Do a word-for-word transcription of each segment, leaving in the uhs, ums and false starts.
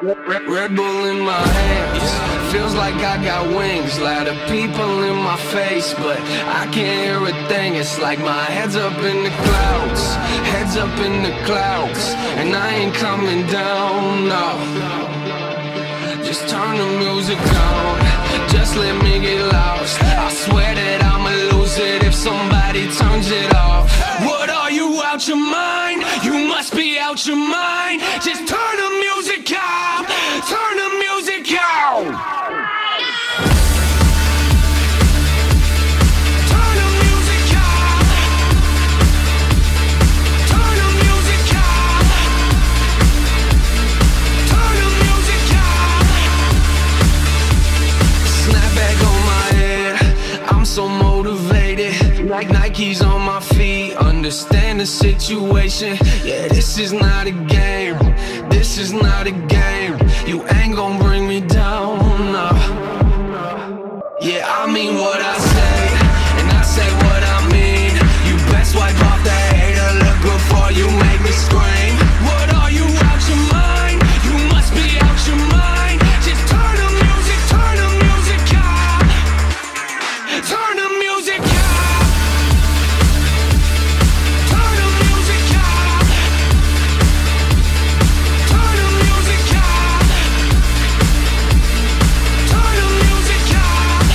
Red Bull in my hands, feels like I got wings. Lot of people in my face, but I can't hear a thing. It's like my head's up in the clouds, head's up in the clouds, and I ain't coming down, no. Just turn the music on, just let me get lost. I swear that I'ma lose it if somebody turns it off. What are you, out your mind? You must be out your mind. Just turn the music out, turn the music out. So motivated, like Nike's on my feet. Understand the situation, yeah, this is not a game. This is not a game. You ain't gon' bring me down, no. Yeah, I mean what I say, and I say what I mean. You best wipe off that hater look before you make me scream. What are you, out your mind? You must be out your mind. Just turn the music, turn the music out. Turn the music out. Turn the music out. Turn the music out. Turn the music out.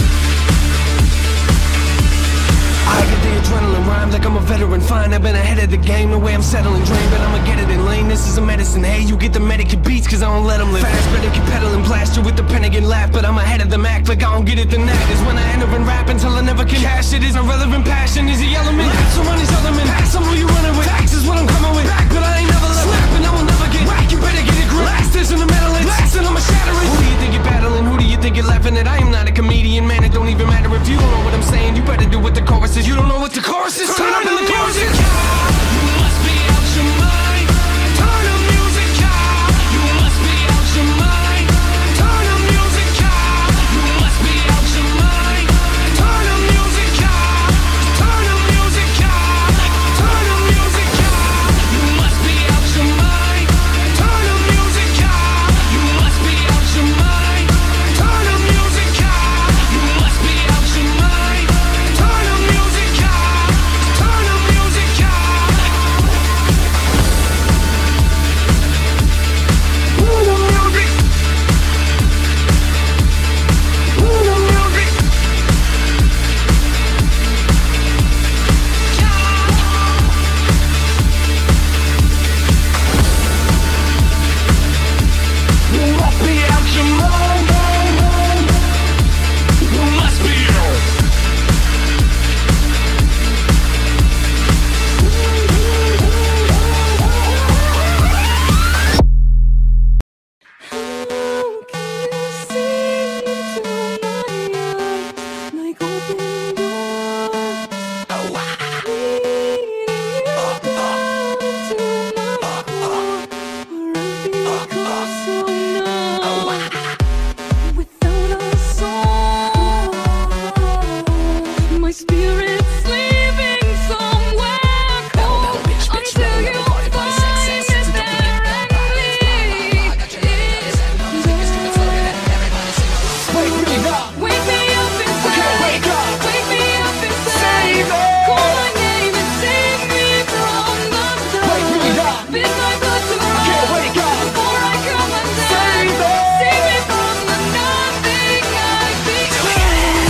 I get the adrenaline rhymes like I'm a veteran. Fine, I've been ahead of the game. The way I'm settling drain, but I'ma get it in lane. This is a medicine. Hey, you get the medicate beats, cause I don't let them live fast. Better keep pedaling, plaster with the Pentagon laugh. But I'm ahead of the Mac, like I don't get it, then that is when I end up in rap until I never can cash it. Is irrelevant, passion is the element. Laps around these elements. Pass on who you running with. Tax is what I'm coming with. Back, but I ain't never left. Slap and I will never get whack. You better get it grip. Last is in the metal. Last and I'ma shatter it. Who do you think you're battling? Who do you think you're laughing at? I am not a comedian, man. It don't even matter if you don't know what I'm saying. You better do what the chorus is. You don't know what the chorus is. Turn up in the chorus. You must be out your mind. Turn the music out. You must be out your mind. Turn the music out. You must be out your mind. Turn the music out. Turn the music out. Turn the music out. You must be out your mind. Turn the music out. You must be out your mind. Turn the music out. You must be out your mind. Turn the music out. Turn the music out. Turn the music. Turn the music. You must be out your mind. You must be out. My spirit's sleeping somewhere cold until you find it directly. Wake me up inside. Wake me up inside. Call my name and save me from the dark. Bid my blood to run before I come undone. Save me from the nothing I've become.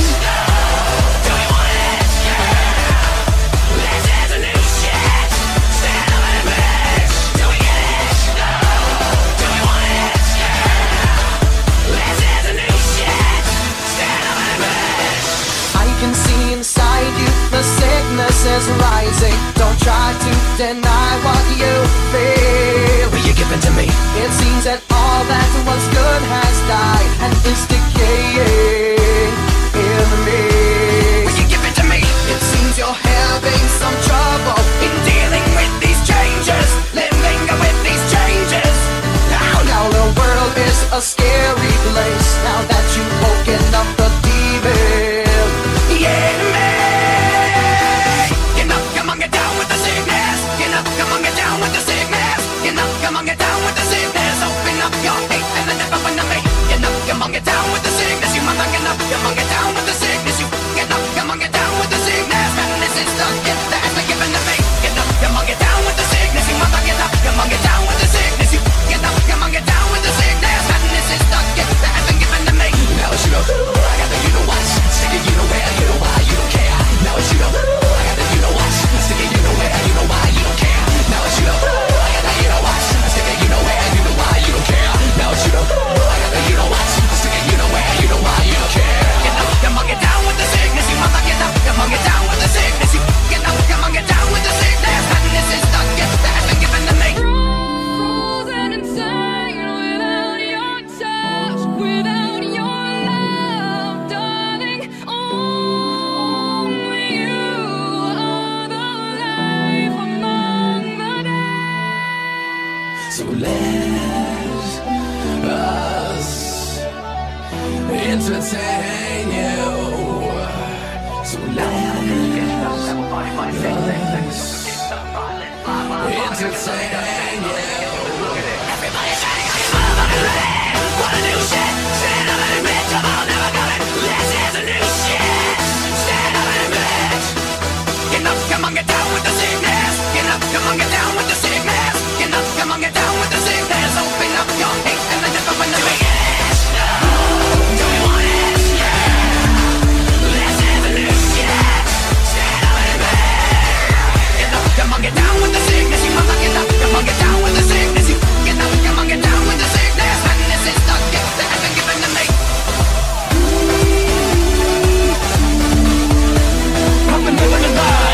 I can see inside you, the sickness is rising. Don't try to deny what you feel. Will you give it to me? It seems that all that was good has died and is decaying in me. Will you give it to me? It seems you're having some trouble in dealing with these changes, living with these changes. Now, now the world is a scary place. Now that you've woken up the demon. Yeah, man. You know, come on, get down with the sickness. You know, come on, get down with the sickness. You know, come on, get down with the sickness. Open up your entertain you. So let entertain you. Everybody's saying I'm motherfucking ready. What a new shit. Stand up and admit, come on, never got it. This is a new shit. Stand up and admit. Get up, come on, get down with the sickness. Get up, come on, get down with the sickness. Get up, come on, get down with the sickness. Open up your hate and then never when we get it. Do we want it? Yeah. This is a new shit. Stand up and admit. Get up, come on, get down with the sickness. You mama, get up, come on, get down with the sickness. You get up, come on, get down with the sickness. And this is the gift that has been given to me. I've been living to die.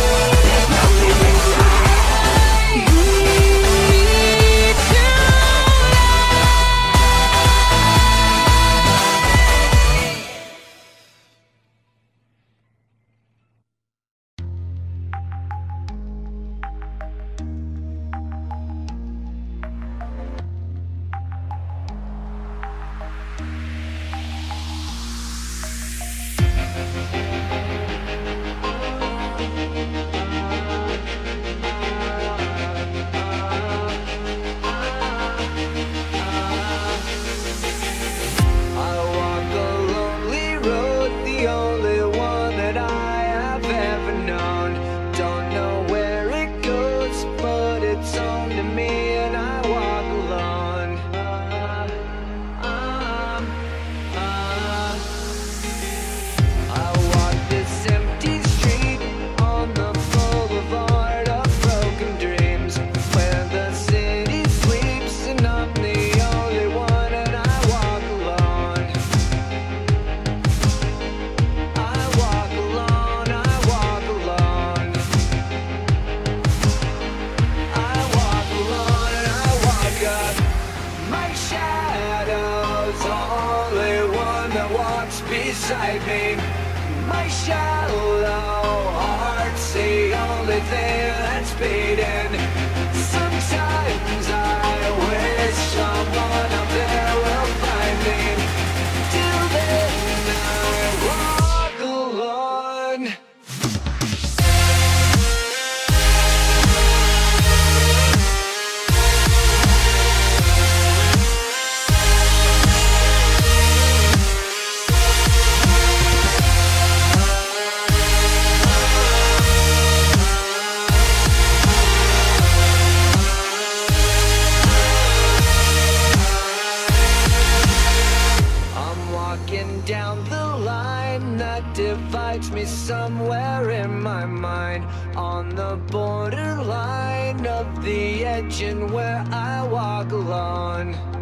Beside me, my shallow heart's the only thing that's beating. Sometimes I wish someone up there will find me. Till then I walk alone. Down the line that divides me somewhere in my mind, on the borderline of the edge and where I walk alone.